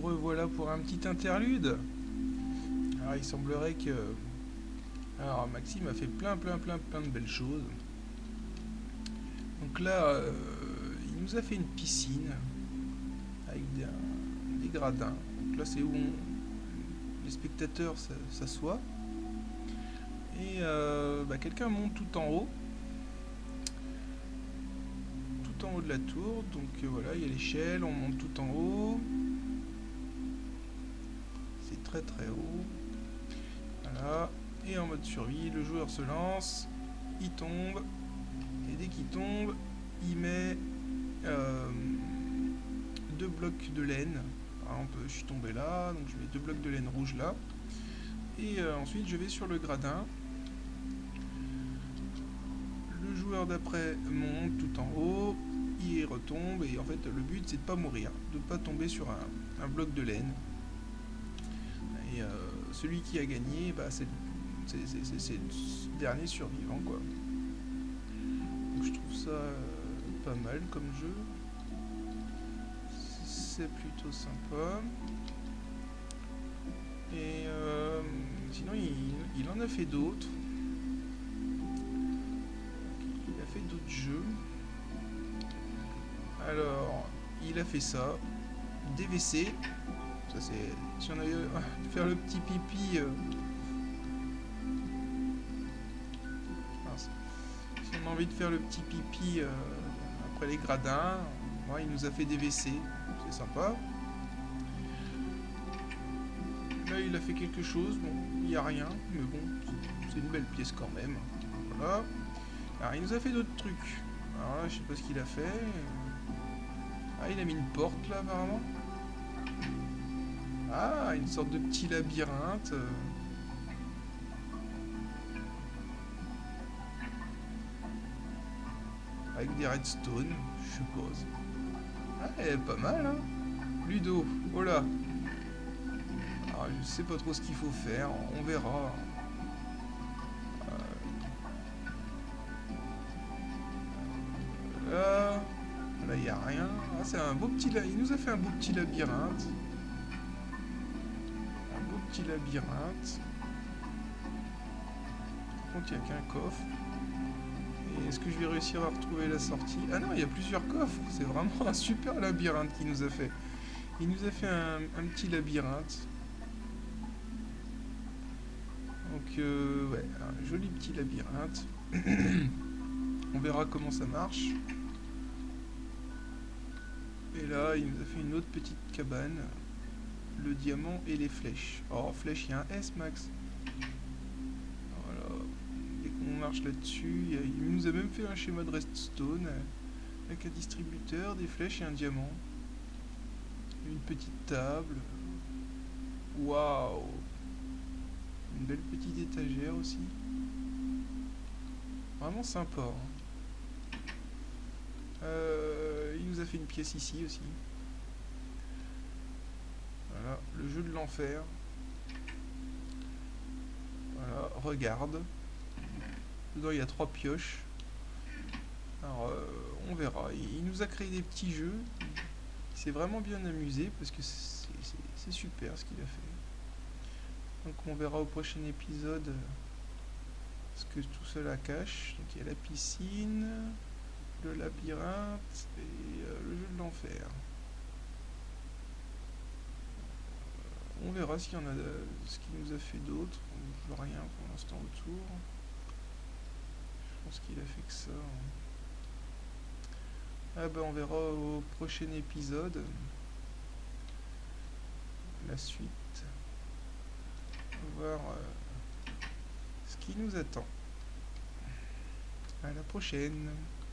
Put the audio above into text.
revoilà pour un petit interlude. Alors il semblerait que... Alors Maxime a fait plein de belles choses. Donc là, il nous a fait une piscine avec des gradins. Donc là c'est où les spectateurs s'assoient. Et quelqu'un monte tout en haut. Tout en haut de la tour. Donc voilà, il y a l'échelle, on monte tout en haut. C'est très haut. Voilà. Et en mode survie, le joueur se lance, il tombe, et dès qu'il tombe, il met 2 blocs de laine. Par exemple, je suis tombé là, donc je mets 2 blocs de laine rouge là. Et ensuite, je vais sur le gradin. Le joueur d'après monte tout en haut, il retombe, et en fait, le but, c'est de pas mourir, de pas tomber sur un bloc de laine. Et celui qui a gagné, c'est le dernier survivant, quoi. Donc je trouve ça pas mal comme jeu. C'est plutôt sympa. Et sinon il en a fait d'autres. Il a fait d'autres jeux. Alors il a fait ça. DVC. Ça c'est... Si on avait faire le petit pipi... Si on a envie de faire le petit pipi après les gradins, il nous a fait des WC, c'est sympa. Là il a fait quelque chose, bon, il n'y a rien, mais bon, c'est une belle pièce quand même. Voilà. Alors il nous a fait d'autres trucs. Alors là je sais pas ce qu'il a fait. Ah, il a mis une porte là apparemment. Ah, une sorte de petit labyrinthe. Avec des redstone, je suppose. Ah, elle est pas mal, hein. Ludo, oh là. Alors, je sais pas trop ce qu'il faut faire, on verra. Là, il n'y a rien. Ah, c'est un beau petit... Il nous a fait un beau petit labyrinthe. Un beau petit labyrinthe. Par contre, il n'y a qu'un coffre. Est-ce que je vais réussir à retrouver la sortie? Ah non, il y a plusieurs coffres. C'est vraiment un super labyrinthe qu'il nous a fait. Il nous a fait un petit labyrinthe. Donc, ouais, un joli petit labyrinthe. On verra comment ça marche. Et là, il nous a fait une autre petite cabane. Le diamant et les flèches. Oh, flèche, il y a un S, Max. On marche là-dessus, il nous a même fait un schéma de redstone avec un distributeur, des flèches et un diamant. Une petite table. Waouh! Une belle petite étagère aussi. Vraiment sympa. Il nous a fait une pièce ici aussi. Voilà, le jeu de l'enfer. Voilà, regarde. Dedans il y a 3 pioches. Alors on verra. Il nous a créé des petits jeux. Il s'est vraiment bien amusé parce que c'est super ce qu'il a fait. Donc on verra au prochain épisode ce que tout cela cache. Donc il y a la piscine, le labyrinthe et le jeu de l'enfer. On verra s'il y en a ce qu'il nous a fait d'autres. Je vois rien pour l'instant autour. Je pense qu'il a fait que ça. Ah ben on verra au prochain épisode la suite. On va voir ce qui nous attend. À la prochaine.